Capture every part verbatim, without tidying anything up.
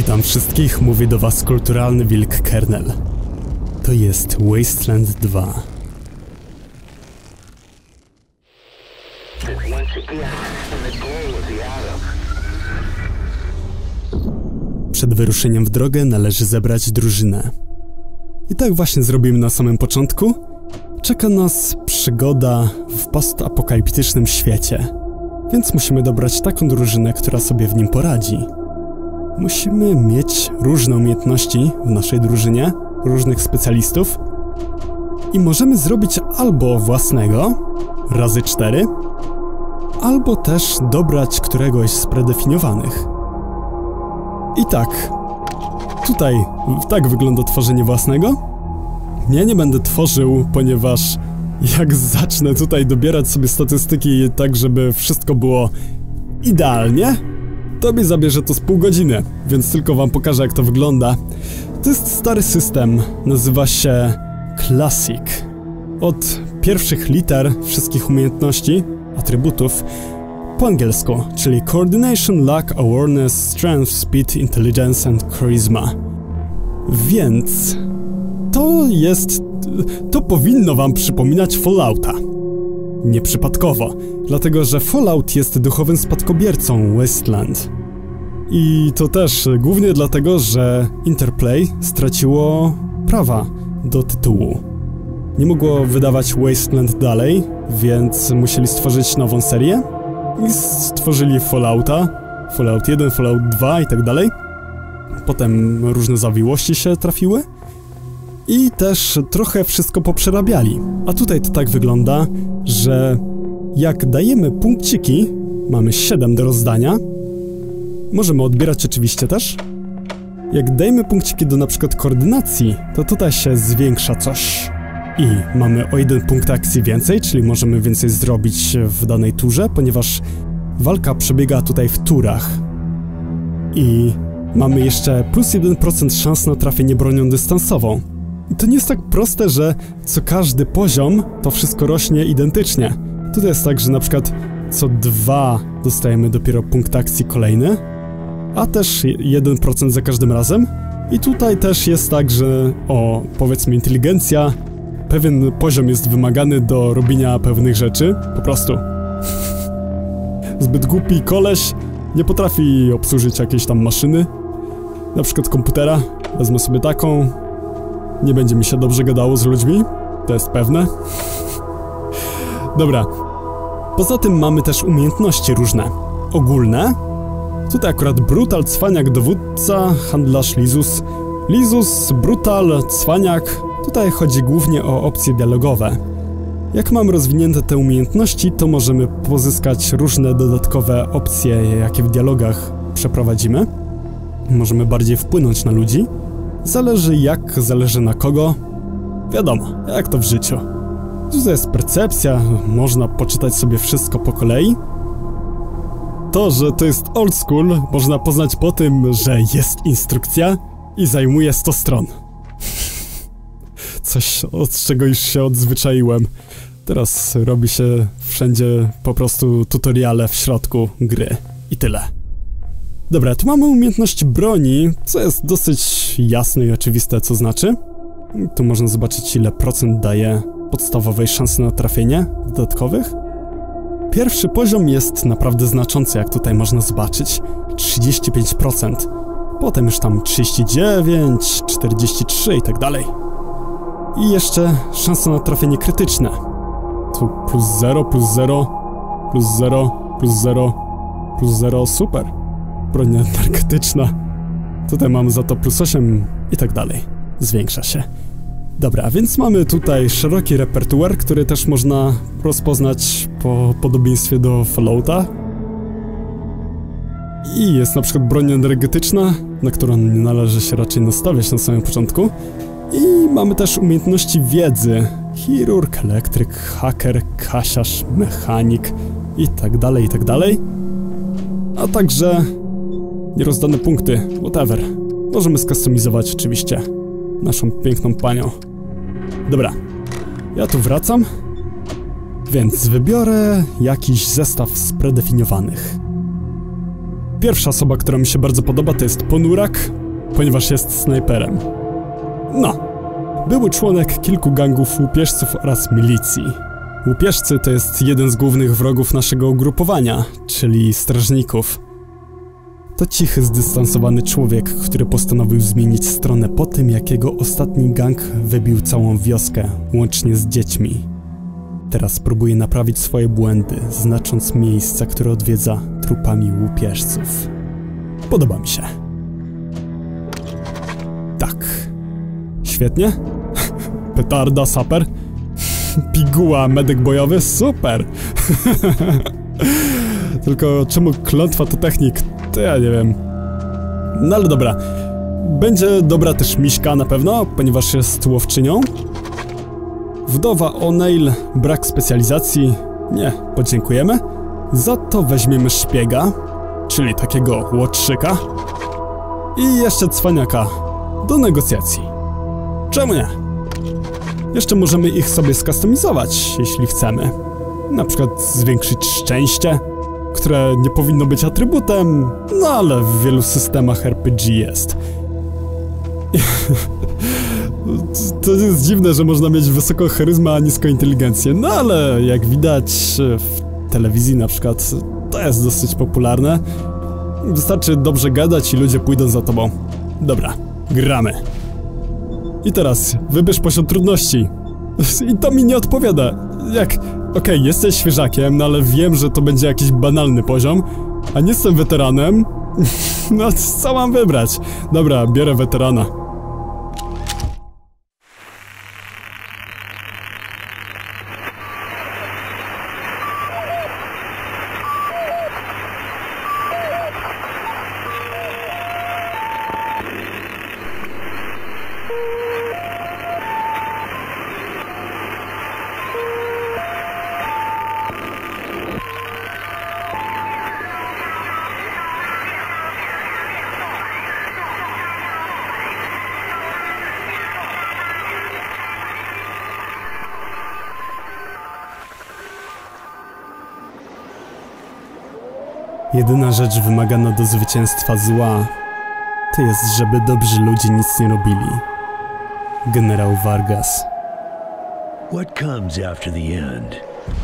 Witam wszystkich, mówi do was kulturalny wilk Kernel. To jest Wasteland dwa. Przed wyruszeniem w drogę należy zebrać drużynę. I tak właśnie zrobimy na samym początku. Czeka nas przygoda w postapokaliptycznym świecie. Więc musimy dobrać taką drużynę, która sobie w nim poradzi. Musimy mieć różne umiejętności w naszej drużynie, różnych specjalistów. I możemy zrobić albo własnego, razy cztery, albo też dobrać któregoś z predefiniowanych. I tak, tutaj tak wygląda tworzenie własnego. Ja nie będę tworzył, ponieważ jak zacznę tutaj dobierać sobie statystyki tak, żeby wszystko było idealnie, to mi zabierze to z pół godziny, więc tylko wam pokażę, jak to wygląda. To jest stary system, nazywa się Classic. Od pierwszych liter wszystkich umiejętności, atrybutów, po angielsku, czyli Coordination, Luck, Awareness, Strength, Speed, Intelligence and Charisma. Więc to jest... to powinno wam przypominać Fallouta. Nieprzypadkowo, dlatego że Fallout jest duchowym spadkobiercą Wasteland. I to też głównie dlatego, że Interplay straciło prawa do tytułu. Nie mogło wydawać Wasteland dalej, więc musieli stworzyć nową serię i stworzyli Fallouta, Fallout jeden, Fallout dwa i tak dalej. Potem różne zawiłości się trafiły. I też trochę wszystko poprzerabiali. A tutaj to tak wygląda, że jak dajemy punkciki, mamy siedem do rozdania, możemy odbierać oczywiście też. Jak dajemy punkciki do na przykład koordynacji, to tutaj się zwiększa coś. I mamy o jeden punkt akcji więcej, czyli możemy więcej zrobić w danej turze, ponieważ walka przebiega tutaj w turach. I mamy jeszcze plus jeden procent szans na trafienie bronią dystansową. I to nie jest tak proste, że co każdy poziom to wszystko rośnie identycznie. Tutaj jest tak, że na przykład co dwa dostajemy dopiero punkt akcji kolejny, a też jeden procent za każdym razem. I tutaj też jest tak, że o, powiedzmy inteligencja, pewien poziom jest wymagany do robienia pewnych rzeczy, po prostu. Zbyt głupi koleś nie potrafi obsłużyć jakiejś tam maszyny, na przykład komputera, wezmę sobie taką. Nie będzie mi się dobrze gadało z ludźmi, to jest pewne. Dobra. Poza tym mamy też umiejętności różne. Ogólne. Tutaj akurat Brutal, Cwaniak, Dowódca, Handlarz, Lizus. Lizus, Brutal, Cwaniak. Tutaj chodzi głównie o opcje dialogowe. Jak mamy rozwinięte te umiejętności, to możemy pozyskać różne dodatkowe opcje, jakie w dialogach przeprowadzimy. Możemy bardziej wpłynąć na ludzi. Zależy jak, zależy na kogo. Wiadomo, jak to w życiu. Tutaj jest percepcja, można poczytać sobie wszystko po kolei. To, że to jest old school, można poznać po tym, że jest instrukcja i zajmuje sto stron. Coś, od czego już się odzwyczaiłem. Teraz robi się wszędzie po prostu tutoriale w środku gry. I tyle. Dobra, tu mamy umiejętność broni, co jest dosyć jasne i oczywiste, co znaczy. Tu można zobaczyć, ile procent daje podstawowej szansy na trafienie dodatkowych. Pierwszy poziom jest naprawdę znaczący, jak tutaj można zobaczyć. trzydzieści pięć procent. Potem już tam trzydzieści dziewięć, czterdzieści trzy i tak dalej. I jeszcze szansa na trafienie krytyczne. Tu plus zero, plus zero, plus zero, plus zero, plus zero, super. Broń energetyczna. Tutaj mamy za to plus osiem i tak dalej. Zwiększa się. Dobra, więc mamy tutaj szeroki repertuar, który też można rozpoznać po podobieństwie do Fallouta. I jest na przykład broń energetyczna, na którą nie należy się raczej nastawiać na samym początku. I mamy też umiejętności wiedzy. Chirurg, elektryk, haker, kasiarz, mechanik i tak dalej, i tak dalej. A także nierozdane punkty, whatever. Możemy skustomizować oczywiście naszą piękną panią. Dobra, ja tu wracam, więc wybiorę jakiś zestaw z predefiniowanych. Pierwsza osoba, która mi się bardzo podoba, to jest Ponurak, ponieważ jest snajperem. No. Były członek kilku gangów łupieżców oraz milicji. Łupieżcy to jest jeden z głównych wrogów naszego ugrupowania, czyli strażników. To cichy, zdystansowany człowiek, który postanowił zmienić stronę po tym, jak jego ostatni gang wybił całą wioskę, łącznie z dziećmi. Teraz próbuje naprawić swoje błędy, znacząc miejsca, które odwiedza trupami łupieżców. Podoba mi się. Tak. Świetnie. Petarda, saper. Piguła, medyk bojowy, super. Tylko czemu klątwa to technik? To ja nie wiem. No ale dobra. Będzie dobra też Miśka na pewno, ponieważ jest łowczynią. Wdowa O'Neill, brak specjalizacji. Nie, podziękujemy. Za to weźmiemy szpiega, czyli takiego łotrzyka. I jeszcze cwaniaka do negocjacji. Czemu nie? Jeszcze możemy ich sobie skustomizować, jeśli chcemy. Na przykład zwiększyć szczęście, które nie powinno być atrybutem, no ale w wielu systemach R P G jest. To jest dziwne, że można mieć wysoką charyzmę, a niską inteligencję, no ale jak widać w telewizji na przykład, to jest dosyć popularne. Wystarczy dobrze gadać i ludzie pójdą za tobą. Dobra, gramy. I teraz wybierz poziom trudności. I to mi nie odpowiada. Jak? Okej, okay, jesteś świeżakiem, no ale wiem, że to będzie jakiś banalny poziom, a nie jestem weteranem. No co mam wybrać? Dobra, biorę weterana. Jedyna rzecz wymagana do zwycięstwa zła, to jest, żeby dobrzy ludzie nic nie robili. Generał Vargas. What comes after the end?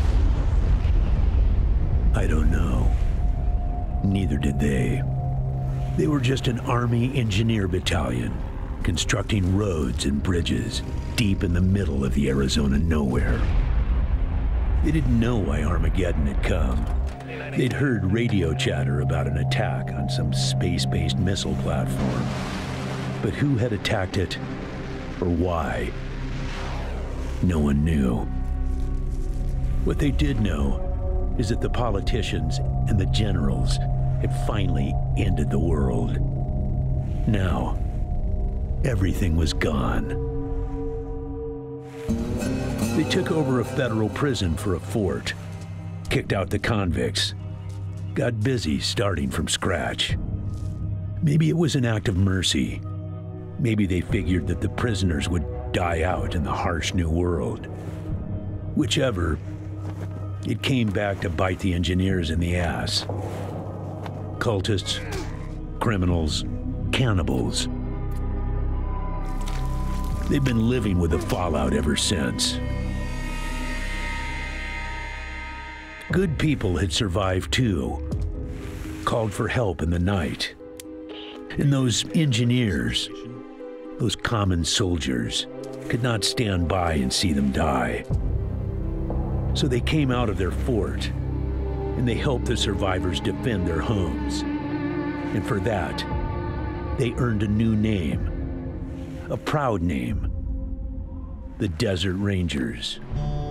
I don't know. Neither did they. They were just an Army engineer battalion, constructing roads and bridges deep in the middle of the Arizona nowhere. They didn't know why Armageddon had come. They'd heard radio chatter about an attack on some space-based missile platform. But who had attacked it, or why? No one knew. What they did know is that the politicians and the generals had finally ended the world. Now, everything was gone. They took over a federal prison for a fort, kicked out the convicts, got busy starting from scratch. Maybe it was an act of mercy. Maybe they figured that the prisoners would die out in the harsh new world. Whichever, it came back to bite the engineers in the ass. Cultists, criminals, cannibals. They've been living with the fallout ever since. Good people had survived too, called for help in the night. And those engineers, those common soldiers, could not stand by and see them die. So they came out of their fort, and they helped the survivors defend their homes. And for that, they earned a new name, a proud name, the Desert Rangers.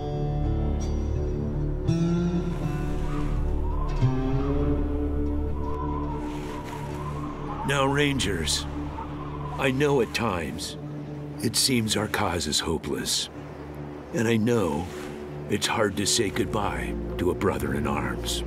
Now, Rangers, I know at times it seems our cause is hopeless. And I know it's hard to say goodbye to a brother in arms.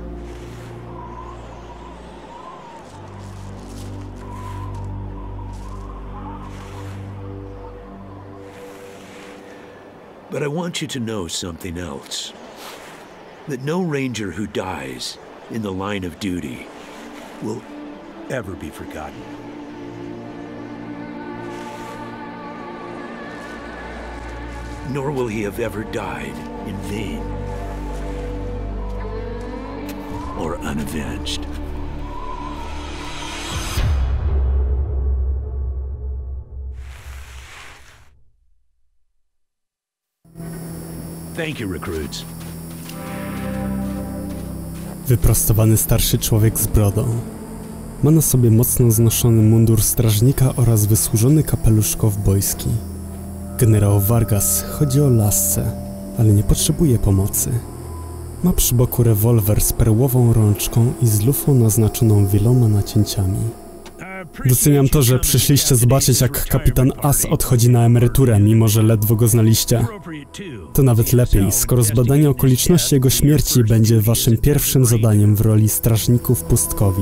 But I want you to know something else. That no Ranger who dies in the line of duty will ever be forgotten. Nor will he have ever died in vain or unavenged. Thank you, recruits. Wyprostowany starszy człowiek z brodą. Ma na sobie mocno znoszony mundur strażnika oraz wysłużony kapelusz kowbojski. Generał Vargas chodzi o lasce, ale nie potrzebuje pomocy. Ma przy boku rewolwer z perłową rączką i z lufą naznaczoną wieloma nacięciami. Doceniam to, że przyszliście zobaczyć, jak kapitan As odchodzi na emeryturę, mimo że ledwo go znaliście. To nawet lepiej, skoro zbadanie okoliczności jego śmierci będzie waszym pierwszym zadaniem w roli strażników pustkowi.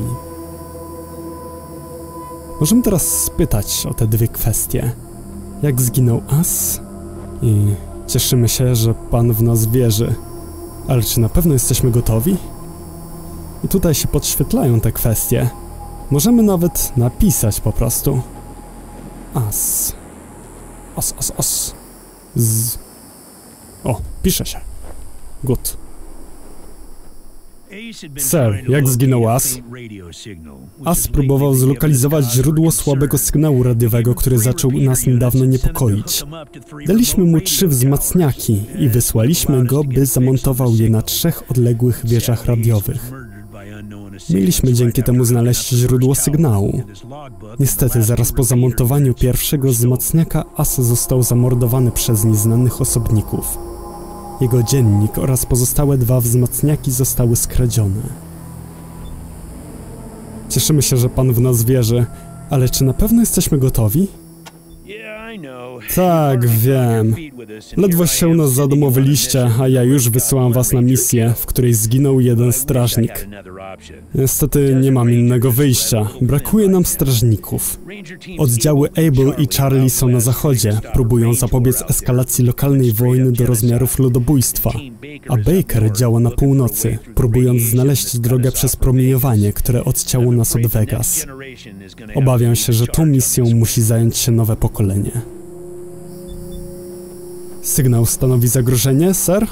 Możemy teraz spytać o te dwie kwestie. Jak zginął As? I cieszymy się, że pan w nas wierzy. Ale czy na pewno jesteśmy gotowi? I tutaj się podświetlają te kwestie. Możemy nawet napisać po prostu. As. As, as, as. Z. O, pisze się. Good. Sir, jak zginął As? As próbował zlokalizować źródło słabego sygnału radiowego, który zaczął nas niedawno niepokoić. Daliśmy mu trzy wzmacniaki i wysłaliśmy go, by zamontował je na trzech odległych wieżach radiowych. Mieliśmy dzięki temu znaleźć źródło sygnału. Niestety, zaraz po zamontowaniu pierwszego wzmacniaka As został zamordowany przez nieznanych osobników. Jego dziennik oraz pozostałe dwa wzmacniaki zostały skradzione. Cieszymy się, że pan w nas wierzy, ale czy na pewno jesteśmy gotowi? Tak, wiem. Ledwo się nas zadomowiliście, a ja już wysyłam was na misję, w której zginął jeden strażnik. Niestety nie mam innego wyjścia. Brakuje nam strażników. Oddziały Able i Charlie są na zachodzie, próbują zapobiec eskalacji lokalnej wojny do rozmiarów ludobójstwa, a Baker działa na północy, próbując znaleźć drogę przez promieniowanie, które odcięło nas od Vegas. Obawiam się, że tą misją musi zająć się nowe pokolenie. Sygnał stanowi zagrożenie, sir?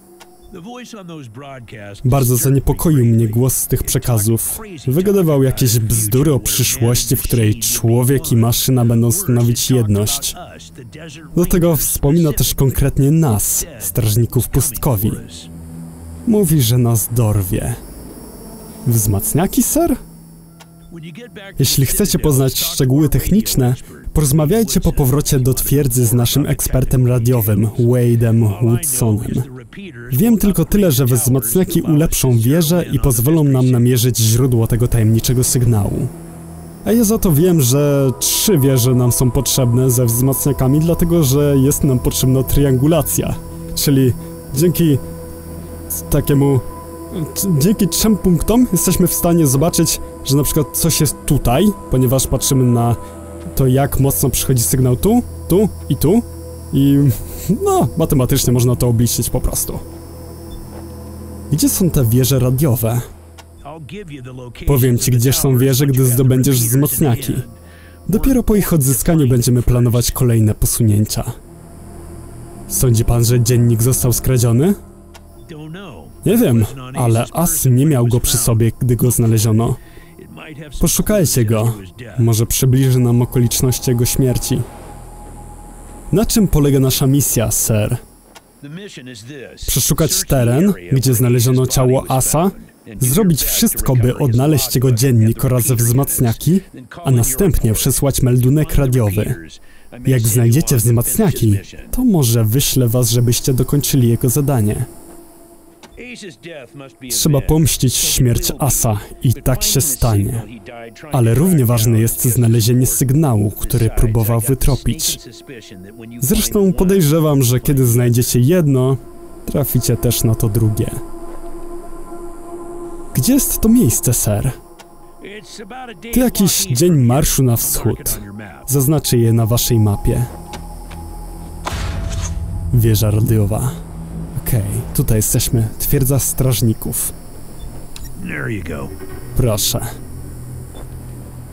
Bardzo zaniepokoił mnie głos z tych przekazów. Wygadywał jakieś bzdury o przyszłości, w której człowiek i maszyna będą stanowić jedność. Do tego wspomina też konkretnie nas, strażników pustkowi. Mówi, że nas dorwie. Wzmacniaki, sir? Jeśli chcecie poznać szczegóły techniczne, porozmawiajcie po powrocie do twierdzy z naszym ekspertem radiowym, Wade'em Woodsonem. Wiem tylko tyle, że wzmacniaki ulepszą wieżę i pozwolą nam namierzyć źródło tego tajemniczego sygnału. A ja za to wiem, że trzy wieże nam są potrzebne ze wzmacniakami, dlatego że jest nam potrzebna triangulacja. Czyli dzięki takiemu... Dzięki trzem punktom jesteśmy w stanie zobaczyć, że na przykład coś jest tutaj, ponieważ patrzymy na to, jak mocno przychodzi sygnał tu, tu i tu. I no, matematycznie można to obliczyć po prostu. Gdzie są te wieże radiowe? Powiem ci, gdzie są wieże, gdy zdobędziesz wzmacniaki. Dopiero po ich odzyskaniu będziemy planować kolejne posunięcia. Sądzi pan, że dziennik został skradziony? Nie wiem, ale As nie miał go przy sobie, gdy go znaleziono. Poszukajcie go. Może przybliży nam okoliczności jego śmierci. Na czym polega nasza misja, sir? Przeszukać teren, gdzie znaleziono ciało Asa, zrobić wszystko, by odnaleźć jego dziennik oraz wzmacniaki, a następnie przesłać meldunek radiowy. Jak znajdziecie wzmacniaki, to może wyślę was, żebyście dokończyli jego zadanie. Trzeba pomścić śmierć Asa i tak się stanie. Ale równie ważne jest znalezienie sygnału, który próbował wytropić. Zresztą podejrzewam, że kiedy znajdziecie jedno, traficie też na to drugie. Gdzie jest to miejsce, sir? To jakiś dzień marszu na wschód. Zaznaczę je na waszej mapie. Wieża radiowa. Okej, okay, tutaj jesteśmy. Twierdza strażników. Proszę.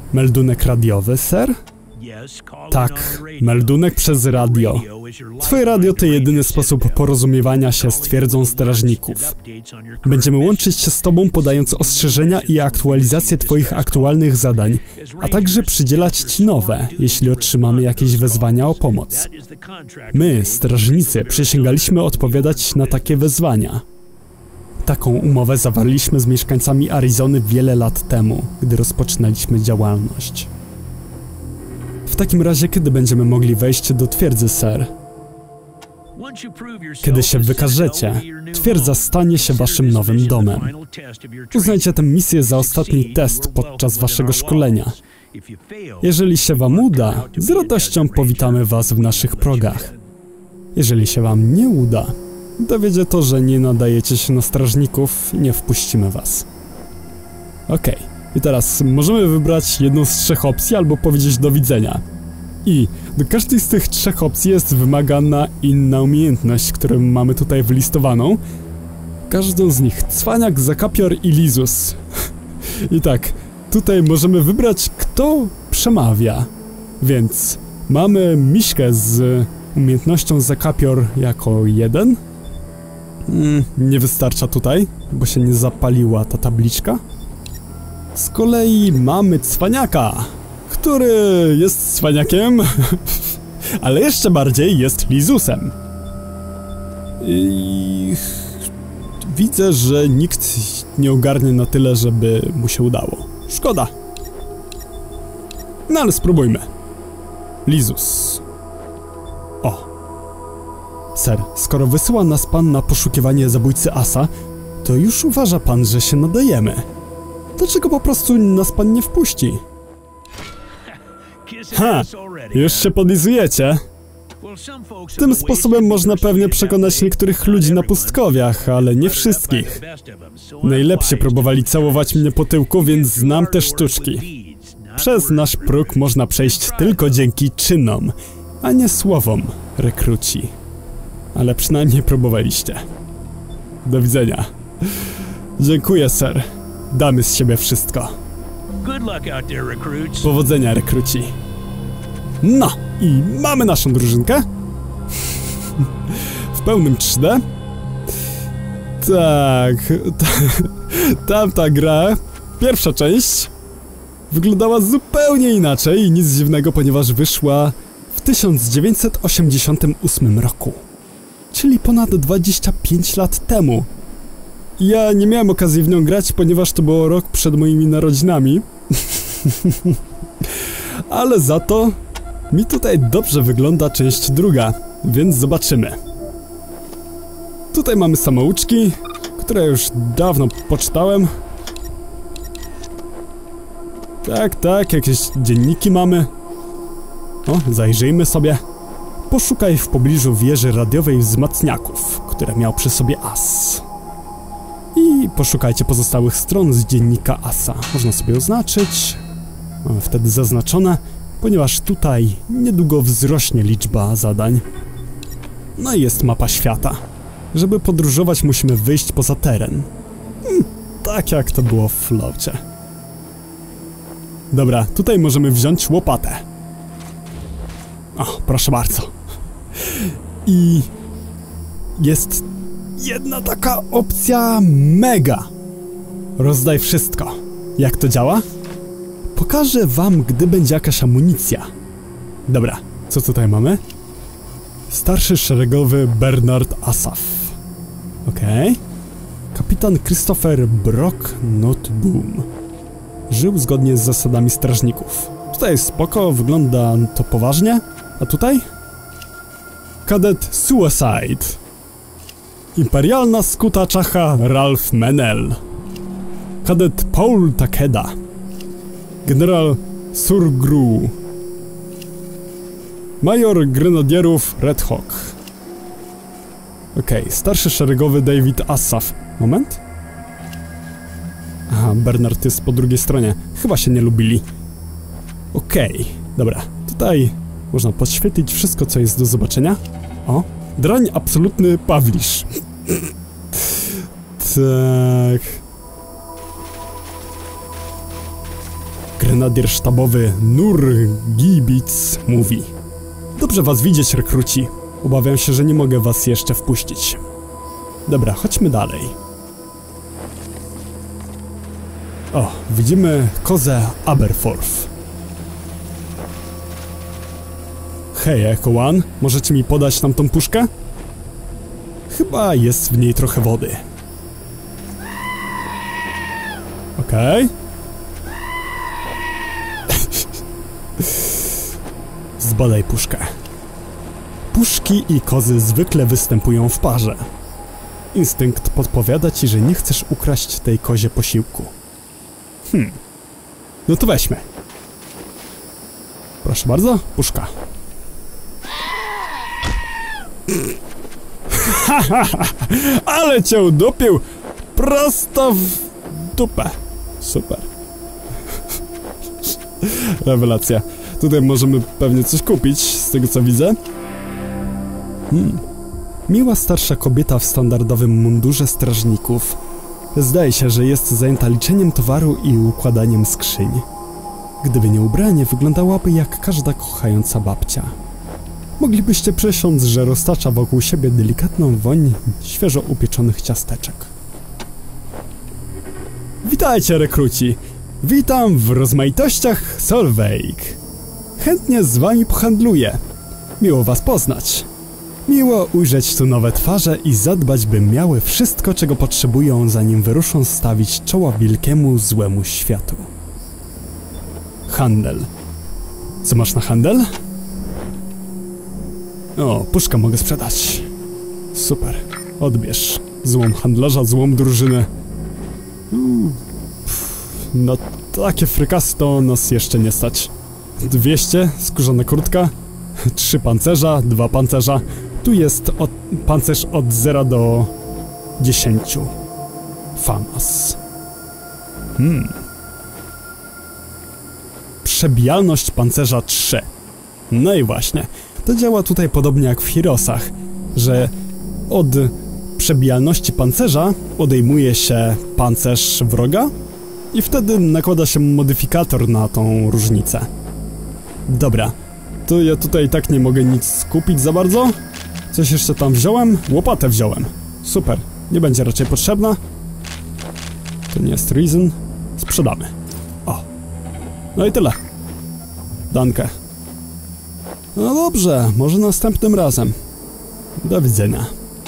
Meldunek radiowy, ser? Tak, meldunek przez radio. Twoje radio to jedyny sposób porozumiewania się z twierdzą strażników. Będziemy łączyć się z tobą, podając ostrzeżenia i aktualizację twoich aktualnych zadań, a także przydzielać ci nowe, jeśli otrzymamy jakieś wezwania o pomoc. My, strażnicy, przysięgaliśmy odpowiadać na takie wezwania. Taką umowę zawarliśmy z mieszkańcami Arizony wiele lat temu, gdy rozpoczynaliśmy działalność. W takim razie, kiedy będziemy mogli wejść do twierdzy, ser? Kiedy się wykażecie, twierdza stanie się waszym nowym domem. Uznajcie tę misję za ostatni test podczas waszego szkolenia. Jeżeli się wam uda, z radością powitamy was w naszych progach. Jeżeli się wam nie uda, dowiedzie to, że nie nadajecie się na strażników i nie wpuścimy was. Okej. Okay. I teraz możemy wybrać jedną z trzech opcji albo powiedzieć do widzenia. I do każdej z tych trzech opcji jest wymagana inna umiejętność, którą mamy tutaj wylistowaną. Każdą z nich cwaniak, zakapior i lizus. I tak, tutaj możemy wybrać, kto przemawia. Więc mamy Miśkę z umiejętnością zakapior jako jeden. Mm, nie wystarcza tutaj, bo się nie zapaliła ta tabliczka. Z kolei mamy cwaniaka, który jest cwaniakiem, ale jeszcze bardziej jest lizusem. I widzę, że nikt nie ogarnie na tyle, żeby mu się udało. Szkoda. No ale spróbujmy. Lizus. O. Ser, skoro wysyła nas pan na poszukiwanie zabójcy Asa, to już uważa pan, że się nadajemy. Dlaczego po prostu nas pan nie wpuści? Ha! Już się podlizujecie? Tym sposobem można pewnie przekonać niektórych ludzi na pustkowiach, ale nie wszystkich. Najlepsi próbowali całować mnie po tyłku, więc znam te sztuczki. Przez nasz próg można przejść tylko dzięki czynom, a nie słowom, rekruci. Ale przynajmniej próbowaliście. Do widzenia. Dziękuję, ser. Damy z siebie wszystko. Powodzenia, rekruci. No, i mamy naszą drużynkę. W pełnym trzy D. Tak, tamta gra, pierwsza część, wyglądała zupełnie inaczej i nic dziwnego, ponieważ wyszła w tysiąc dziewięćset osiemdziesiątym ósmym roku. Czyli ponad dwadzieścia pięć lat temu. Ja nie miałem okazji w nią grać, ponieważ to było rok przed moimi narodzinami. Ale za to mi tutaj dobrze wygląda część druga, więc zobaczymy. Tutaj mamy samouczki, które już dawno poczytałem. Tak, tak, jakieś dzienniki mamy. O, zajrzyjmy sobie. Poszukaj w pobliżu wieży radiowej wzmacniaków, które miał przy sobie As. I poszukajcie pozostałych stron z dziennika Asa. Można sobie oznaczyć. Mamy wtedy zaznaczone, ponieważ tutaj niedługo wzrośnie liczba zadań. No i jest mapa świata. Żeby podróżować, musimy wyjść poza teren. Hmm, tak jak to było w Falloutie. Dobra, tutaj możemy wziąć łopatę. O, proszę bardzo. I jest jedna taka opcja mega. Rozdaj wszystko. Jak to działa? Pokażę wam, gdy będzie jakaś amunicja. Dobra, co tutaj mamy? Starszy szeregowy Bernard Asaf. Okej. Okay. Kapitan Christopher Brock Notboom. Żył zgodnie z zasadami strażników. Tutaj jest spoko, wygląda to poważnie. A tutaj? Kadet Suicide. Imperialna skuta czacha Ralph Menel. Kadet Paul Takeda. Generał Surgru. Major grenadierów Red Hawk. Okej, okay, starszy szeregowy David Asaf. Moment. Aha, Bernard jest po drugiej stronie. Chyba się nie lubili. Okej, okay, dobra. Tutaj można podświetlić wszystko, co jest do zobaczenia. O, drań absolutny Pawlisz. Tak. grenadier sztabowy Nurgibic mówi: dobrze was widzieć, rekruci. Obawiam się, że nie mogę was jeszcze wpuścić. Dobra, chodźmy dalej. O, widzimy kozę Aberforth. Hej, Echo One, możecie mi podać nam tą puszkę? Chyba jest w niej trochę wody. Okej. Okay. Zbadaj puszkę. Puszki i kozy zwykle występują w parze. Instynkt podpowiada ci, że nie chcesz ukraść tej kozie posiłku. Hmm. No to weźmy. Proszę bardzo, puszka. Ale cię udupił! Prosto w dupę. Super. Rewelacja. Tutaj możemy pewnie coś kupić, z tego co widzę. Hmm. Miła starsza kobieta w standardowym mundurze strażników. Zdaje się, że jest zajęta liczeniem towaru i układaniem skrzyń. Gdyby nie ubranie, wyglądałaby jak każda kochająca babcia. Moglibyście przysiąc, że roztacza wokół siebie delikatną woń świeżo upieczonych ciasteczek. Witajcie, rekruci! Witam w rozmaitościach Solveig. Chętnie z wami pohandluję. Miło was poznać. Miło ujrzeć tu nowe twarze i zadbać, by miały wszystko, czego potrzebują, zanim wyruszą stawić czoła wielkiemu, złemu światu. Handel. Co masz na handel? O, puszkę mogę sprzedać. Super. Odbierz. Złom handlarza, złom drużynę. Uuu. No takie frykasy to nas jeszcze nie stać. dwieście, skórzana kurtka, trzy pancerza, dwa pancerza. Tu jest od, pancerz od zera do dziesięciu. Famas. Hmm. Przebijalność pancerza trzy. No i właśnie. To działa tutaj podobnie jak w Heroesach, że od przebijalności pancerza odejmuje się pancerz wroga i wtedy nakłada się modyfikator na tą różnicę. Dobra, to ja tutaj i tak nie mogę nic skupić za bardzo. Coś jeszcze tam wziąłem? Łopatę wziąłem. Super, nie będzie raczej potrzebna. To nie jest reason. Sprzedamy. O. No i tyle. Dankę. No dobrze, może następnym razem. Do widzenia.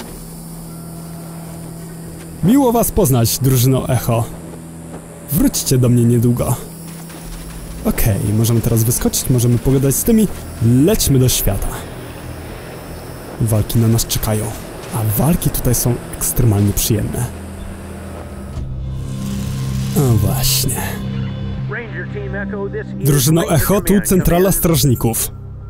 Miło was poznać, drużyno Echo. Wróćcie do mnie niedługo. Okej, okay, możemy teraz wyskoczyć, możemy pogadać z tymi. Lećmy do świata. Walki na nas czekają, a walki tutaj są ekstremalnie przyjemne. O właśnie. Drużyno Echo, tu centrala strażników.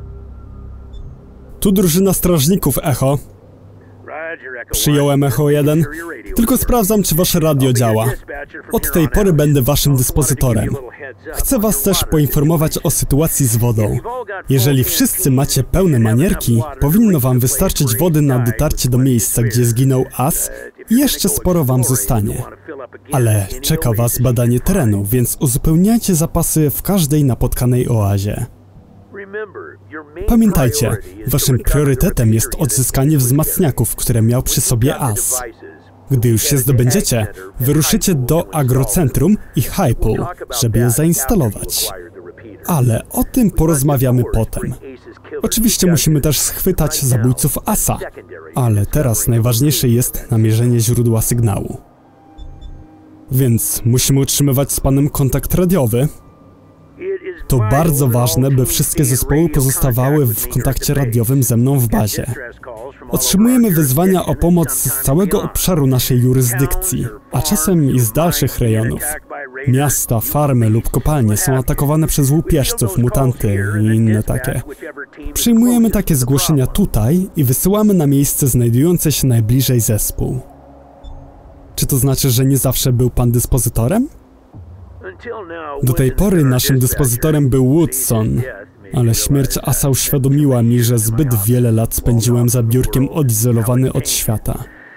Tu drużyna strażników Echo. Przyjąłem Echo jeden. Tylko sprawdzam, czy wasze radio działa. Od tej pory będę waszym dyspozytorem. Chcę was też poinformować o sytuacji z wodą. Jeżeli wszyscy macie pełne manierki, powinno wam wystarczyć wody na dotarcie do miejsca, gdzie zginął As i jeszcze sporo wam zostanie. Ale czeka was badanie terenu, więc uzupełniajcie zapasy w każdej napotkanej oazie. Pamiętajcie, waszym priorytetem jest odzyskanie wzmacniaków, które miał przy sobie As. Gdy już się zdobędziecie, wyruszycie do agrocentrum i Hypel, żeby je zainstalować. Ale o tym porozmawiamy potem. Oczywiście musimy też schwytać zabójców Asa, ale teraz najważniejsze jest namierzenie źródła sygnału. Więc musimy utrzymywać z panem kontakt radiowy. To bardzo ważne, by wszystkie zespoły pozostawały w kontakcie radiowym ze mną w bazie. Otrzymujemy wyzwania o pomoc z całego obszaru naszej jurysdykcji, a czasem i z dalszych rejonów. Miasta, farmy lub kopalnie są atakowane przez łupieżców, mutanty i inne takie. Przyjmujemy takie zgłoszenia tutaj i wysyłamy na miejsce znajdujące się najbliżej zespół. Czy to znaczy, że nie zawsze był pan dyspozytorem? Do tej pory naszym dyspozytorem był Woodson, ale śmierć Asa uświadomiła mi, że zbyt wiele lat spędziłem za biurkiem odizolowany od świata.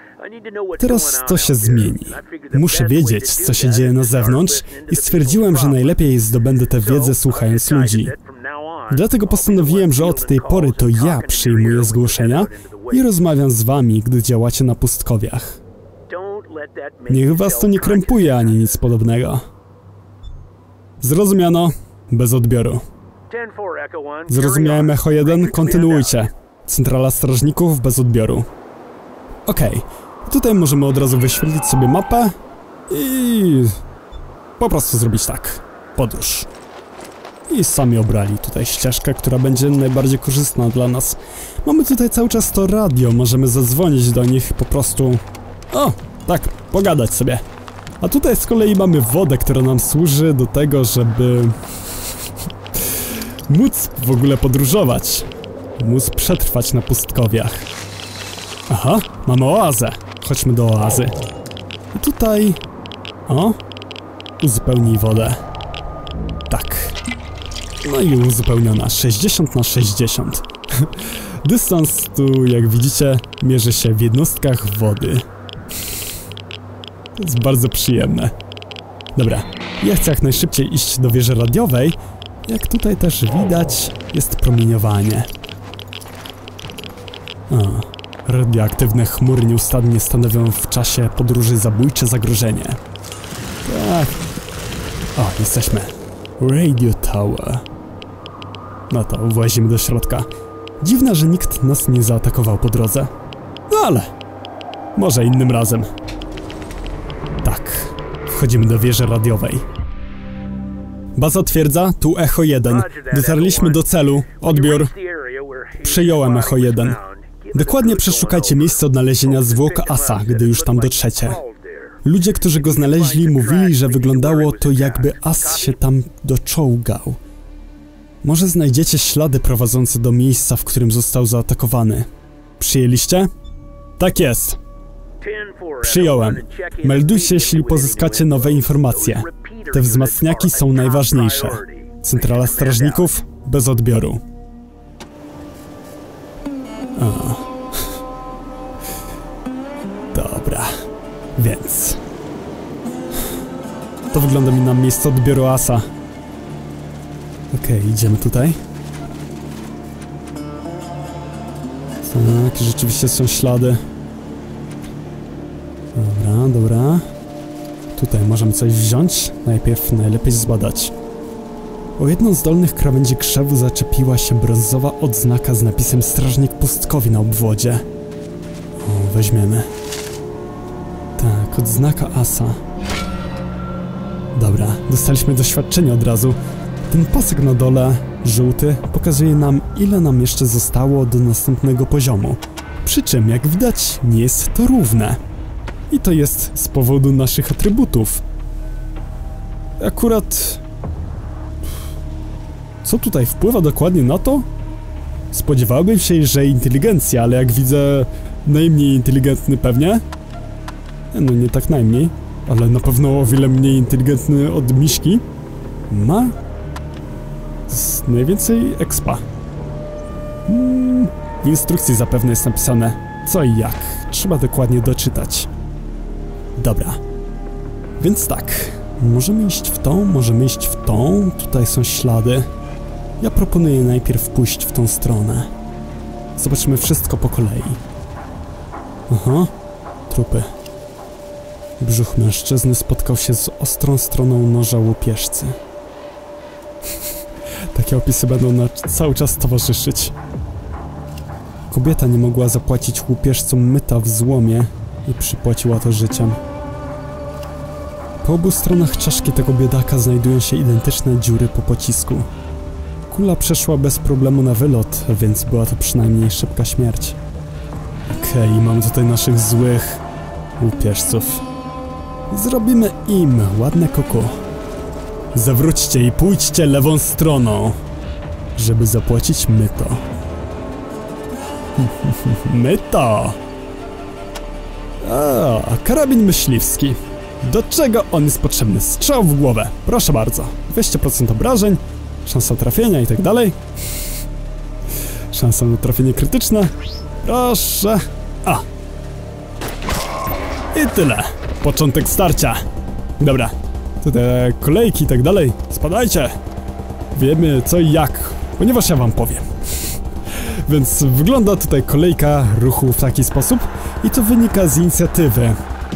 Teraz to się zmieni. Muszę wiedzieć, co się dzieje na zewnątrz i stwierdziłem, że najlepiej zdobędę tę wiedzę słuchając ludzi. Dlatego postanowiłem, że od tej pory to ja przyjmuję zgłoszenia i rozmawiam z wami, gdy działacie na pustkowiach. Niech was to nie krępuje ani nic podobnego. Zrozumiano. Bez odbioru. Zrozumiałem, Echo jeden, kontynuujcie. Centrala strażników bez odbioru. Okej, okay. Tutaj możemy od razu wyświetlić sobie mapę i po prostu zrobić tak. Podróż. I sami obrali tutaj ścieżkę, która będzie najbardziej korzystna dla nas. Mamy tutaj cały czas to radio, możemy zadzwonić do nich po prostu... O, tak, pogadać sobie. A tutaj z kolei mamy wodę, która nam służy do tego, żeby... móc w ogóle podróżować. Móc przetrwać na pustkowiach. Aha, mamy oazę. Chodźmy do oazy. I tutaj... O! Uzupełnij wodę. Tak. No i uzupełniona. sześćdziesiąt na sześćdziesiąt. Dystans tu, jak widzicie, mierzy się w jednostkach wody. To jest bardzo przyjemne. Dobra, ja chcę jak najszybciej iść do wieży radiowej. Jak tutaj też widać, jest promieniowanie. O, radioaktywne chmury nieustannie stanowią w czasie podróży zabójcze zagrożenie. Tak. O, jesteśmy. Radio Tower. No to włazimy do środka. Dziwne, że nikt nas nie zaatakował po drodze. No ale... może innym razem. Tak. Wchodzimy do wieży radiowej. Baza twierdza, tu Echo jeden. Dotarliśmy do celu. Odbiór. Przyjąłem Echo jeden. Dokładnie przeszukajcie miejsce odnalezienia zwłok Asa, gdy już tam dotrzecie. Ludzie, którzy go znaleźli, mówili, że wyglądało to, jakby As się tam doczołgał. Może znajdziecie ślady prowadzące do miejsca, w którym został zaatakowany. Przyjęliście? Tak jest. Przyjąłem. Meldujcie, jeśli pozyskacie nowe informacje. Te wzmacniaki są najważniejsze. Centrala strażników bez odbioru. O. Dobra. Więc... to wygląda mi na miejsce odbioru Asa. Okej, okay, idziemy tutaj. Tak, rzeczywiście są ślady. Dobra, dobra. Tutaj możemy coś wziąć. Najpierw najlepiej zbadać. O jedną z dolnych krawędzi krzewu zaczepiła się brązowa odznaka z napisem Strażnik Pustkowi na obwodzie. O, weźmiemy. Tak, odznaka Asa. Dobra, dostaliśmy doświadczenie od razu. Ten pasek na dole, żółty, pokazuje nam, ile nam jeszcze zostało do następnego poziomu. Przy czym, jak widać, nie jest to równe. I to jest z powodu naszych atrybutów. Akurat... co tutaj wpływa dokładnie na to? Spodziewałbym się, że inteligencja, ale jak widzę, najmniej inteligentny pewnie. No nie tak najmniej, ale na pewno o wiele mniej inteligentny od Miśki. Ma... z najwięcej expa. Hmm, w instrukcji zapewne jest napisane co i jak. Trzeba dokładnie doczytać. Dobra. Więc tak. Możemy iść w tą, możemy iść w tą. Tutaj są ślady. Ja proponuję najpierw pójść w tą stronę. Zobaczymy wszystko po kolei. Aha. Trupy. Brzuch mężczyzny spotkał się z ostrą stroną noża łupieżcy. Takie opisy będą na cały czas towarzyszyć. Kobieta nie mogła zapłacić łupieżcom myta w złomie i przypłaciła to życiem. Po obu stronach czaszki tego biedaka znajdują się identyczne dziury po pocisku. Kula przeszła bez problemu na wylot, więc była to przynajmniej szybka śmierć. Okej, okay, mamy tutaj naszych złych łupieżców. Zrobimy im ładne koko. Zawróćcie i pójdźcie lewą stroną, żeby zapłacić myto. Myto! A, karabin myśliwski. Do czego on jest potrzebny? Strzał w głowę. Proszę bardzo. dwieście procent obrażeń, szansa trafienia i tak dalej. Szansa na trafienie krytyczne. Proszę. A. I tyle. Początek starcia. Dobra. Tutaj kolejki i tak dalej. Spadajcie. Wiemy co i jak, ponieważ ja wam powiem. Więc wygląda tutaj kolejka ruchu w taki sposób i to wynika z inicjatywy.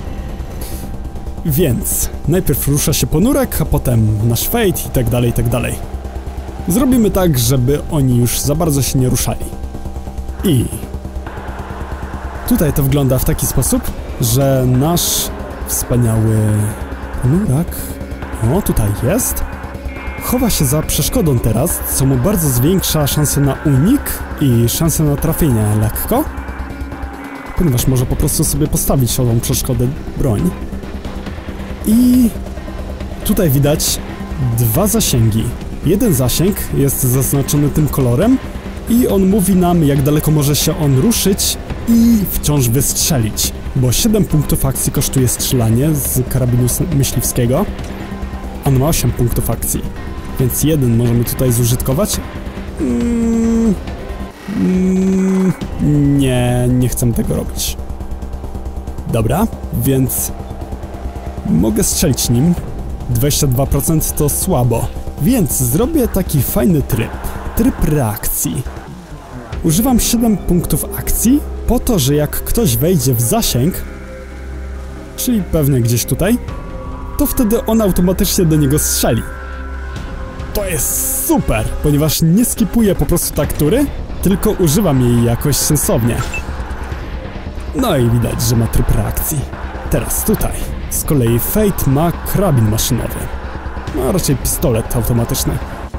Więc najpierw rusza się ponurek, a potem nasz Fate i tak dalej, i tak dalej. Zrobimy tak, żeby oni już za bardzo się nie ruszali. I tutaj to wygląda w taki sposób, że nasz wspaniały ponurek, o tutaj jest, chowa się za przeszkodą teraz, co mu bardzo zwiększa szansę na unik i szansę na trafienie lekko, ponieważ może po prostu sobie postawić ową przeszkodę broń. I tutaj widać dwa zasięgi. Jeden zasięg jest zaznaczony tym kolorem i on mówi nam, jak daleko może się on ruszyć i wciąż wystrzelić, bo siedem punktów akcji kosztuje strzelanie z karabinu myśliwskiego, a on ma osiem punktów akcji, więc jeden możemy tutaj zużytkować. Mm, mm, nie, nie chcę tego robić. Dobra, więc mogę strzelić nim. dwadzieścia dwa procent to słabo, więc zrobię taki fajny tryb. Tryb reakcji. Używam siedem punktów akcji po to, że jak ktoś wejdzie w zasięg, czyli pewnie gdzieś tutaj, to wtedy on automatycznie do niego strzeli. To jest super, ponieważ nie skipuję po prostu tak tury, tylko używam jej jakoś sensownie. No i widać, że ma tryb reakcji. Teraz tutaj. Z kolei Fate ma karabin maszynowy. No raczej pistolet automatyczny.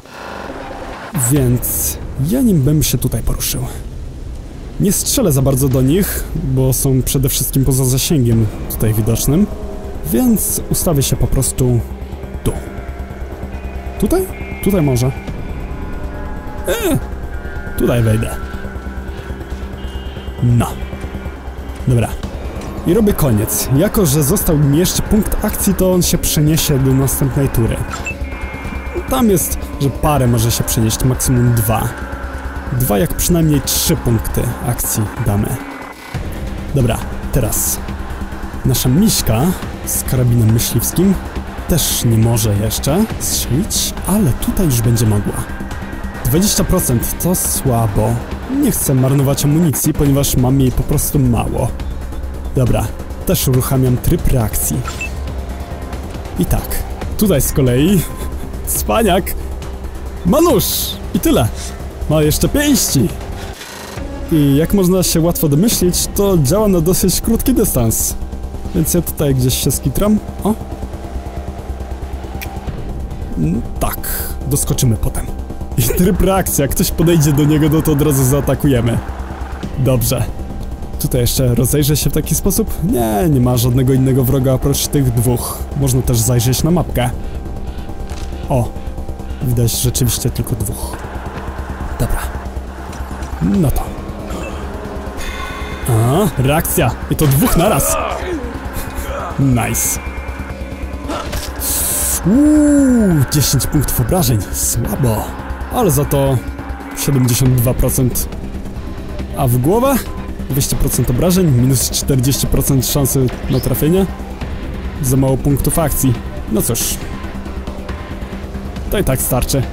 Więc ja nim bym się tutaj poruszył. Nie strzelę za bardzo do nich, bo są przede wszystkim poza zasięgiem tutaj widocznym. Więc ustawię się po prostu tu. Tutaj? Tutaj może. Eee, tutaj wejdę. No. Dobra. I robię koniec. Jako że został mi jeszcze punkt akcji, to on się przeniesie do następnej tury. Tam jest, że parę może się przenieść, maksimum dwa. Dwa jak przynajmniej trzy punkty akcji damy. Dobra, teraz nasza miśka z karabinem myśliwskim też nie może jeszcze strzelić, ale tutaj już będzie mogła. dwadzieścia procent to słabo. Nie chcę marnować amunicji, ponieważ mam jej po prostu mało. Dobra, też uruchamiam tryb reakcji. I tak, tutaj z kolei cwaniak ma nóż i tyle. Ma jeszcze pięści. I jak można się łatwo domyślić, to działa na dosyć krótki dystans. Więc ja tutaj gdzieś się skitram. O! Tak, doskoczymy potem. I tryb reakcji, jak ktoś podejdzie do niego, no to od razu zaatakujemy. Dobrze. Tutaj jeszcze rozejrzę się w taki sposób? Nie, nie ma żadnego innego wroga oprócz tych dwóch. Można też zajrzeć na mapkę. O! Widać rzeczywiście tylko dwóch. Dobra. No to. A, reakcja! I to dwóch naraz! Nice. Uuu, dziesięć punktów obrażeń. Słabo. Ale za to siedemdziesiąt dwa procent. A w głowę? dwieście procent obrażeń, minus czterdzieści procent szansy na trafienie. Za mało punktów akcji. No cóż. To i tak starczy.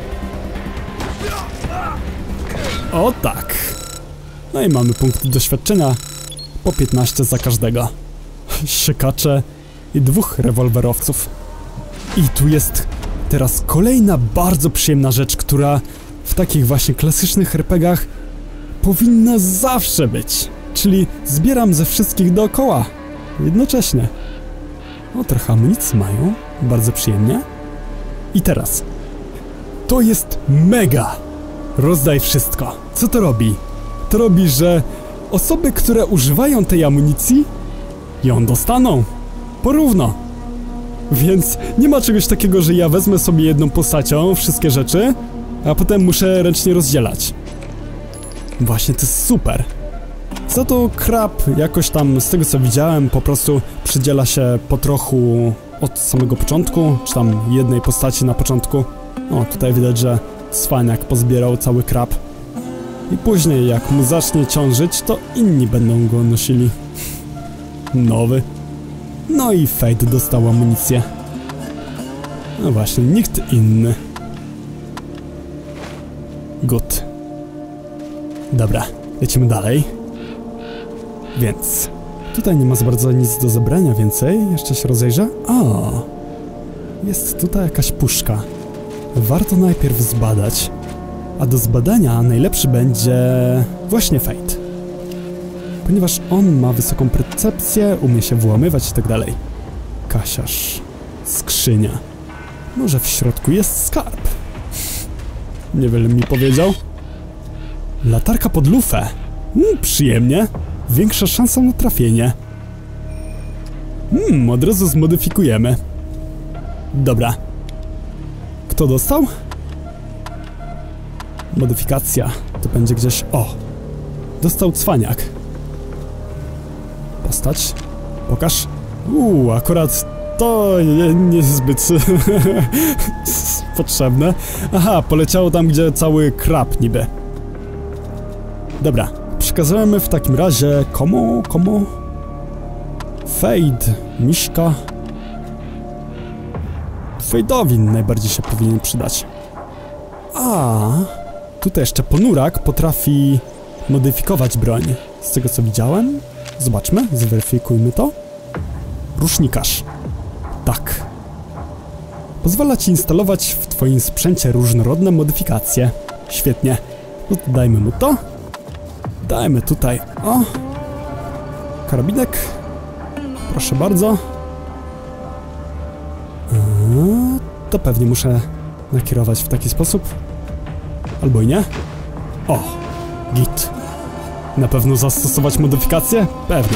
O tak. No i mamy punkty doświadczenia. Po piętnaście za każdego. Siekacze i dwóch rewolwerowców. I tu jest teraz kolejna bardzo przyjemna rzecz, która w takich właśnie klasycznych er pe gach powinna zawsze być. Czyli zbieram ze wszystkich dookoła. Jednocześnie. O, trochę amunicji mają. Bardzo przyjemnie. I teraz. To jest mega. Rozdaj wszystko. Co to robi? To robi, że osoby, które używają tej amunicji, ją dostaną. Porówno. Więc nie ma czegoś takiego, że ja wezmę sobie jedną postacią wszystkie rzeczy, a potem muszę ręcznie rozdzielać. Właśnie, to jest super. Za to krab jakoś tam, z tego co widziałem, po prostu przydziela się po trochu od samego początku, czy tam jednej postaci na początku. O, tutaj widać, że cwaniak pozbierał cały krab. I później, jak mu zacznie ciążyć, to inni będą go nosili. Nowy. No i Fate dostał amunicję. No właśnie, nikt inny. Good. Dobra, lecimy dalej. Więc tutaj nie ma za bardzo nic do zebrania więcej. Jeszcze się rozejrzę. O, jest tutaj jakaś puszka. Warto najpierw zbadać. A do zbadania najlepszy będzie właśnie Fate. Ponieważ on ma wysoką percepcję, umie się włamywać i tak dalej. Kasiarz. Skrzynia. Może w środku jest skarb. Niewiele mi powiedział. Latarka pod lufę. Mm, przyjemnie. Większa szansa na trafienie. Hmm, od razu zmodyfikujemy. Dobra. Kto dostał? Modyfikacja. To będzie gdzieś... O! Dostał cwaniak. Postać. Pokaż. Uuu, akurat to nie, niezbyt potrzebne. Aha, poleciało tam, gdzie cały krab niby. Dobra. Przekazujemy w takim razie komu? Komu? Fade. Miśka. Fade'owi najbardziej się powinien przydać. A tutaj jeszcze ponurak potrafi modyfikować broń. Z tego co widziałem. Zobaczmy, zweryfikujmy to. Rusznikarz. Tak. Pozwala ci instalować w twoim sprzęcie różnorodne modyfikacje. Świetnie. No to dajmy mu to. Dajmy tutaj, o. Karabinek. Proszę bardzo. Eee, to pewnie muszę nakierować w taki sposób. Albo i nie. O, git. Na pewno zastosować modyfikację? Pewnie.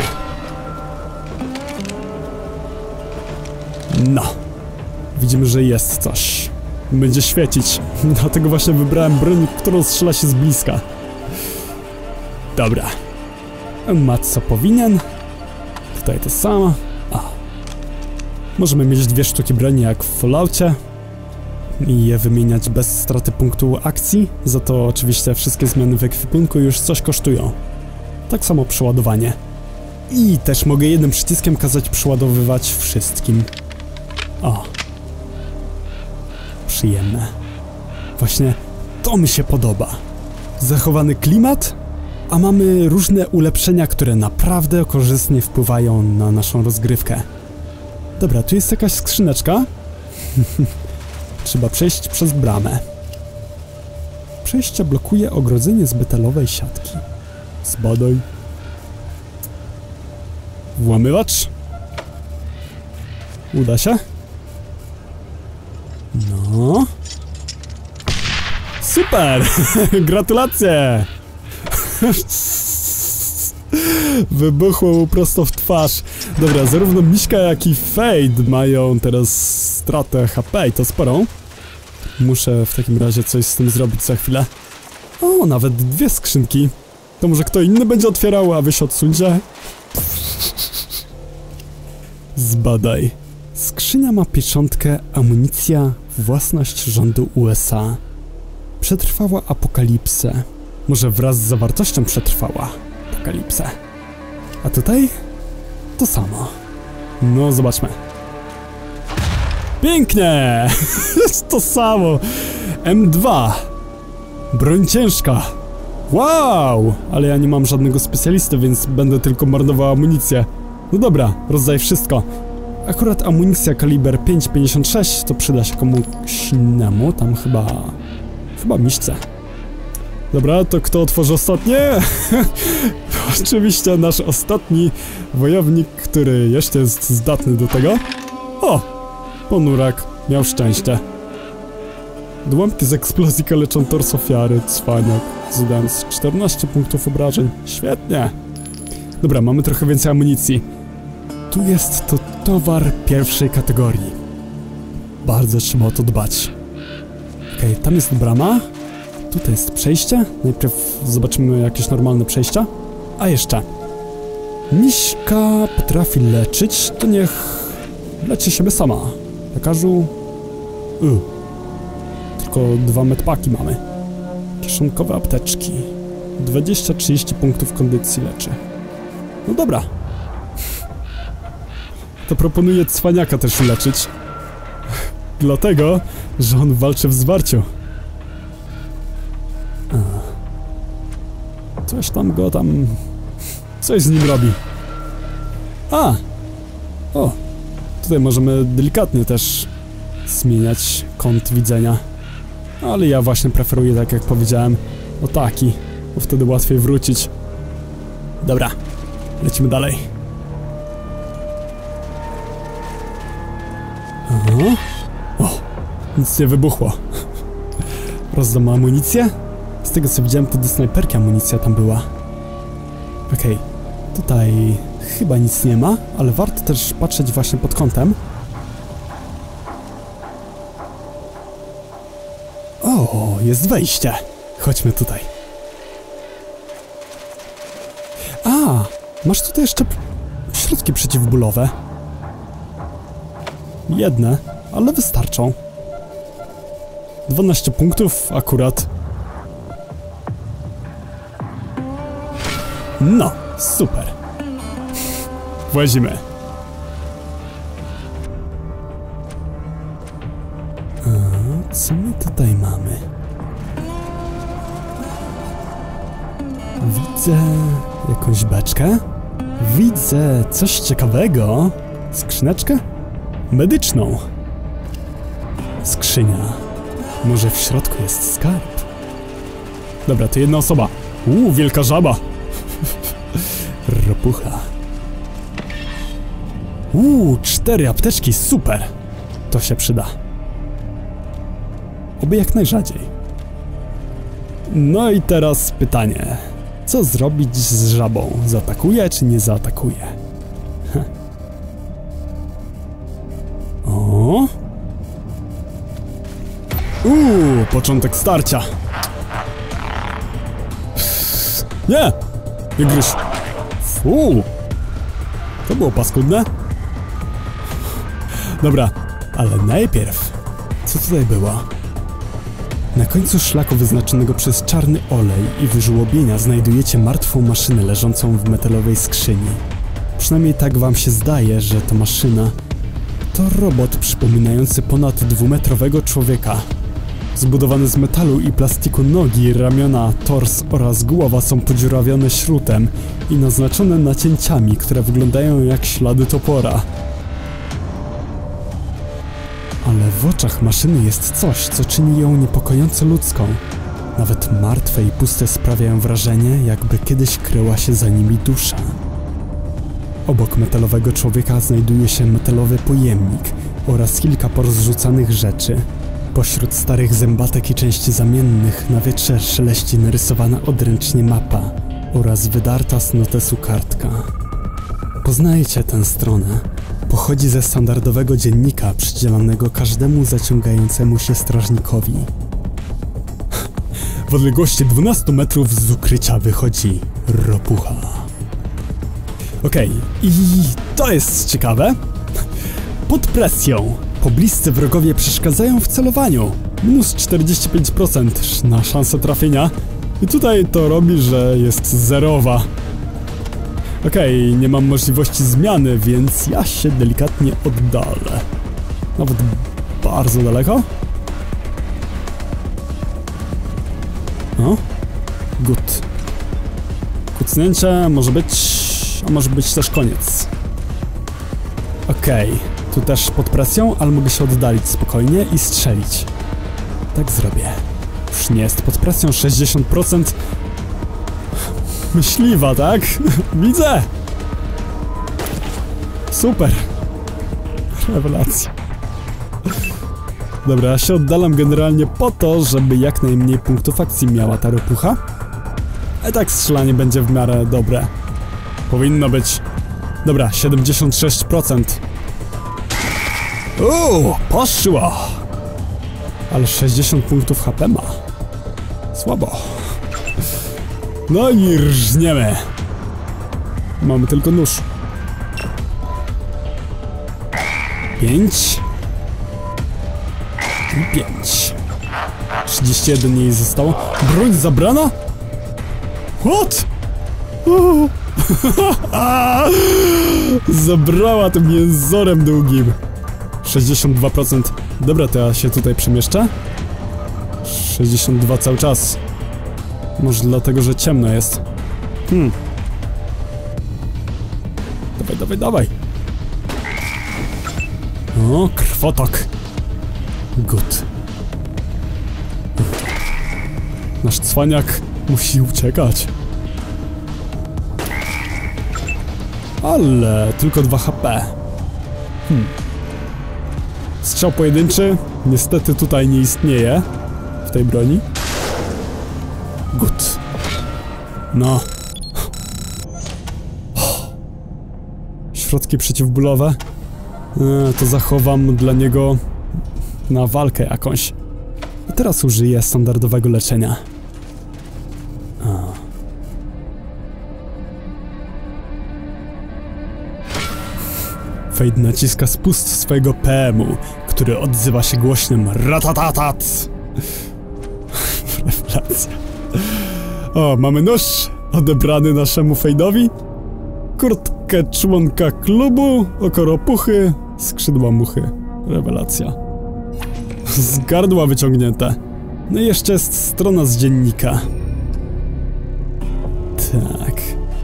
No. Widzimy, że jest coś. Będzie świecić. Dlatego właśnie wybrałem broń, którą strzela się z bliska. Dobra. Ma co powinien. Tutaj to samo. A. Możemy mieć dwie sztuki broni jak w Falloutie. I je wymieniać bez straty punktu akcji. Za to oczywiście wszystkie zmiany w ekwipunku już coś kosztują. Tak samo przeładowanie. I też mogę jednym przyciskiem kazać przeładowywać wszystkim. O. Przyjemne. Właśnie to mi się podoba. Zachowany klimat, a mamy różne ulepszenia, które naprawdę korzystnie wpływają na naszą rozgrywkę. Dobra, tu jest jakaś skrzyneczka. Trzeba przejść przez bramę. Przejście blokuje ogrodzenie z metalowej siatki. Zbadaj. Włamywacz. Uda się? No. Super! Gratulacje! Wybuchło mu prosto w twarz. Dobra, zarówno Miśka, jak i Fade mają teraz stratę H P i to sporą. Muszę w takim razie coś z tym zrobić za chwilę. O, nawet dwie skrzynki. To może kto inny będzie otwierał, a wy się odsuńcie? Zbadaj. Skrzynia ma pieczątkę amunicja, własność rządu U S A. Przetrwała apokalipsę. Może wraz z zawartością przetrwała apokalipsę. A tutaj? To samo. No, zobaczmy. Pięknie! To samo. M dwa. Broń ciężka. Wow! Ale ja nie mam żadnego specjalisty, więc będę tylko marnował amunicję. No dobra, rozdaj wszystko. Akurat amunicja kaliber pięć pięćdziesiąt sześć to przyda się komuś innemu. Tam chyba... Chyba Miśce. Dobra, to kto otworzy ostatnie? Oczywiście nasz ostatni wojownik, który jeszcze jest zdatny do tego. O! Ponurak. Miał szczęście. Odłamki z eksplozji kaleczą tors ofiary. Cwaniak. Zadając czternaście punktów obrażeń. Świetnie. Dobra, mamy trochę więcej amunicji. Tu jest to towar pierwszej kategorii. Bardzo trzeba o to dbać. Okej, okay, tam jest brama. Tutaj jest przejście. Najpierw zobaczymy jakieś normalne przejścia. A jeszcze. Miśka potrafi leczyć, to niech leczy siebie sama. Lekarzu... Y. Tylko dwa medpaki mamy. Kieszonkowe apteczki. dwadzieścia trzydzieści punktów kondycji leczy. No dobra. to proponuję cwaniaka też uleczyć. Dlatego, że on walczy w zwarciu. A. Coś tam go tam... Coś z nim robi. A! O! Tutaj możemy delikatnie też zmieniać kąt widzenia. Ale ja właśnie preferuję, tak jak powiedziałem, o taki, bo wtedy łatwiej wrócić. Dobra, lecimy dalej. Aha. O! Nic nie wybuchło. Rozdam amunicję? Z tego co widziałem, to do snajperki amunicja tam była. Okej, okay. Tutaj chyba nic nie ma, ale warto też patrzeć właśnie pod kątem. O, jest wejście. Chodźmy tutaj. A, masz tutaj jeszcze środki przeciwbólowe. Jedne, ale wystarczą. dwanaście punktów akurat. No, super. Włazimy. A, co my tutaj mamy? Widzę jakąś beczkę. Widzę coś ciekawego. Skrzyneczkę? Medyczną. Skrzynia. Może w środku jest skarb? Dobra, to jedna osoba. Uuu, wielka żaba. Ropucha. Uuu, cztery apteczki, super. To się przyda. Oby jak najrzadziej. No i teraz pytanie. Co zrobić z żabą? Zaatakuje czy nie zaatakuje? Heh. O! Uuu, początek starcia. Nie! Nie gryź. Fuu! To było paskudne. Dobra, ale najpierw... Co tutaj było? Na końcu szlaku wyznaczonego przez czarny olej i wyżłobienia znajdujecie martwą maszynę leżącą w metalowej skrzyni. Przynajmniej tak wam się zdaje, że to maszyna to robot przypominający ponad dwumetrowego człowieka. Zbudowany z metalu i plastiku nogi, ramiona, tors oraz głowa są podziurawione śrutem i naznaczone nacięciami, które wyglądają jak ślady topora. Ale w oczach maszyny jest coś, co czyni ją niepokojąco ludzką. Nawet martwe i puste sprawiają wrażenie, jakby kiedyś kryła się za nimi dusza. Obok metalowego człowieka znajduje się metalowy pojemnik oraz kilka porozrzucanych rzeczy. Pośród starych zębatek i części zamiennych na wietrze szeleści narysowana odręcznie mapa oraz wydarta z notesu kartka. Poznajecie tę stronę. Pochodzi ze standardowego dziennika przydzielanego każdemu zaciągającemu się strażnikowi. W odległości dwunastu metrów z ukrycia wychodzi ropucha. Okej, okay. I to jest ciekawe. Pod presją pobliscy wrogowie przeszkadzają w celowaniu. Minus czterdzieści pięć procent na szansę trafienia. I tutaj to robi, że jest zerowa. Okej, okay, nie mam możliwości zmiany, więc ja się delikatnie oddalę. Nawet bardzo daleko. O, good. Kucnięcie może być, a może być też koniec. Okej, okay, tu też pod presją, ale mogę się oddalić spokojnie i strzelić. Tak zrobię. Już nie jest pod presją, sześćdziesiąt procent. Myśliwa, tak? Widzę! Super! Rewelacja. Dobra, ja się oddalam generalnie po to, żeby jak najmniej punktów akcji miała ta ropucha. A tak strzelanie będzie w miarę dobre. Powinno być. Dobra, siedemdziesiąt sześć procent. Uuu, poszło! Ale sześćdziesiąt punktów H P ma. Słabo. No i rżniemy. Mamy tylko nóż. Pięć. I pięć. trzydzieści jeden jej zostało. Broń zabrana? What? Uuu, Zabrała tym jęzorem długim. sześćdziesiąt dwa procent. Dobra, to ja się tutaj przemieszczę. sześćdziesiąt dwa cały czas. Może dlatego, że ciemno jest. Hmm. Dawaj, dawaj, dawaj. O, krwotok. Good. Nasz cwaniak musi uciekać. Ale tylko dwa H P. Hmm. Strzał pojedynczy niestety tutaj nie istnieje w tej broni. Good. No. Środki przeciwbólowe. E, to zachowam dla niego na walkę jakąś. I teraz użyję standardowego leczenia. A. Fade naciska spust swojego P M u, który odzywa się głośnym ratatatat. Rewelacja. O, mamy nóż odebrany naszemu Fade'owi. Kurtkę członka klubu, oko ropuchy, skrzydła muchy. Rewelacja. Z gardła wyciągnięte. No i jeszcze jest strona z dziennika. Tak.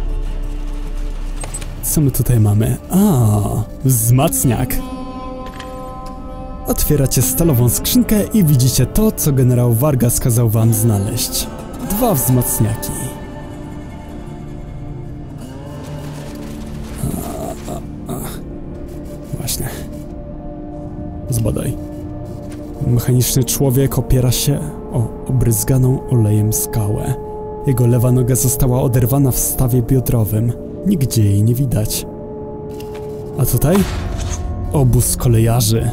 Co my tutaj mamy? A, wzmacniak. Otwieracie stalową skrzynkę i widzicie to, co generał Vargas kazał wam znaleźć. Dwa wzmacniaki. A, a, a. Właśnie. Zbadaj. Mechaniczny człowiek opiera się o obryzganą olejem skałę. Jego lewa noga została oderwana w stawie biodrowym. Nigdzie jej nie widać. A tutaj? Obóz kolejarzy.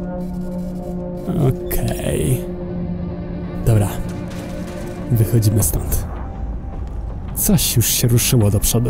Okej. Okay. Dobra. Wychodzimy stąd. Coś już się ruszyło do przodu.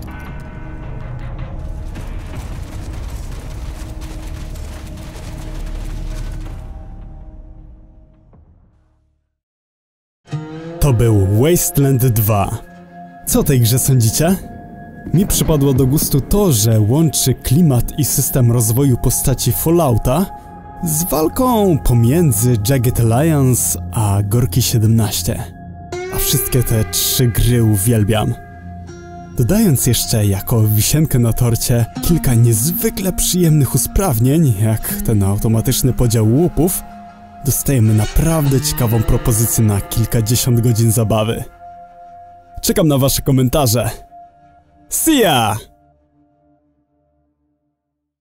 To był Wasteland dwa. Co o tej grze sądzicie? Mi przypadło do gustu to, że łączy klimat i system rozwoju postaci Fallouta z walką pomiędzy Jagged Alliance a Gorki siedemnaście. A wszystkie te trzy gry uwielbiam. Dodając jeszcze jako wisienkę na torcie kilka niezwykle przyjemnych usprawnień, jak ten automatyczny podział łupów, dostajemy naprawdę ciekawą propozycję na kilkadziesiąt godzin zabawy. Czekam na wasze komentarze. See ya!